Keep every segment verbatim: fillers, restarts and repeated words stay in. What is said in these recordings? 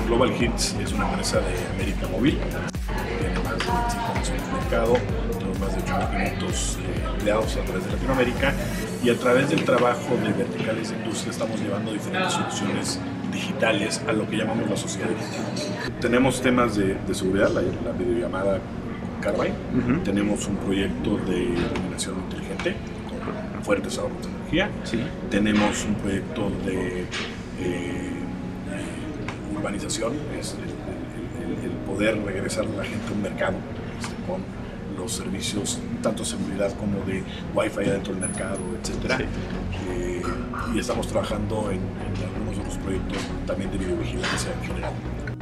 Global Hits es una empresa de América Móvil, tiene más de veinticinco años en el mercado, tenemos más de ocho mil quinientos eh, empleados a través de Latinoamérica, y a través del trabajo de verticales de industria estamos llevando diferentes soluciones digitales a lo que llamamos la sociedad digital. Tenemos temas de, de seguridad, la, la videollamada con Carbyne, uh-huh. Tenemos un proyecto de iluminación inteligente con fuertes ahorros de energía, sí. Tenemos un proyecto de eh, urbanización, es el, el, el poder regresar a la gente a un mercado este, con los servicios tanto de seguridad como de Wi-Fi dentro del mercado, etcétera. Sí. Eh, y estamos trabajando en, en algunos otros proyectos también de videovigilancia en general.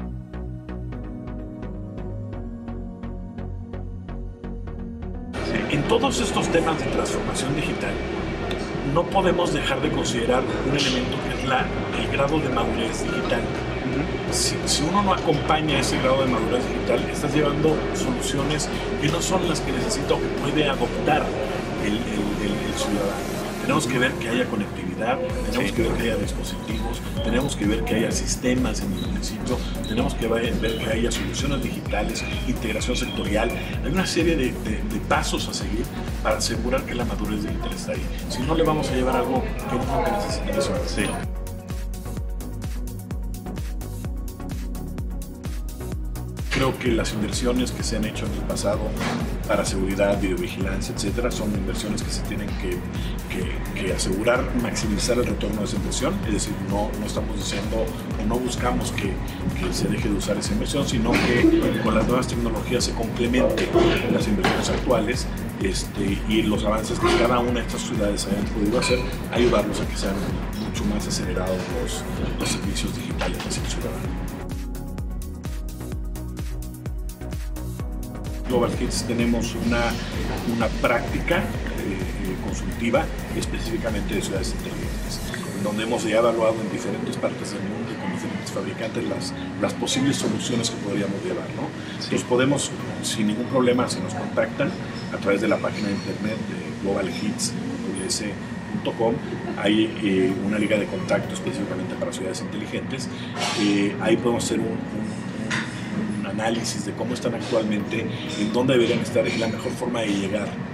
Sí. En todos estos temas de transformación digital, no podemos dejar de considerar un elemento que es la, el grado de madurez digital. Si, si uno no acompaña ese grado de madurez digital, estás llevando soluciones que no son las que necesita o que puede adoptar el, el, el, el ciudadano. Tenemos que ver que haya conectividad, tenemos sí. que ver que haya dispositivos, tenemos que ver que haya sistemas en el municipio, tenemos que ver que haya soluciones digitales, integración sectorial. Hay una serie de, de, de pasos a seguir para asegurar que la madurez digital está ahí. Si no, le vamos a llevar algo que no que necesita eso. Sí. Creo que las inversiones que se han hecho en el pasado para seguridad, videovigilancia, etcétera, son inversiones que se tienen que, que, que asegurar, maximizar el retorno de esa inversión. Es decir, no, no estamos diciendo o no buscamos que, que se deje de usar esa inversión, sino que con las nuevas tecnologías se complementen las inversiones actuales este, y los avances que cada una de estas ciudades hayan podido hacer, ayudarlos a que sean mucho más acelerados los, los servicios digitales hacia el ciudadano. Global Hits tenemos una, una práctica eh, consultiva específicamente de ciudades inteligentes, donde hemos ya evaluado en diferentes partes del mundo y con diferentes fabricantes las, las posibles soluciones que podríamos llevar, ¿no? Sí. Entonces podemos, sin ningún problema, si nos contactan a través de la página de internet de global hits punto com, hay eh, una liga de contacto específicamente para ciudades inteligentes. Eh, ahí podemos hacer un, un análisis de cómo están actualmente, en dónde deberían estar y la mejor forma de llegar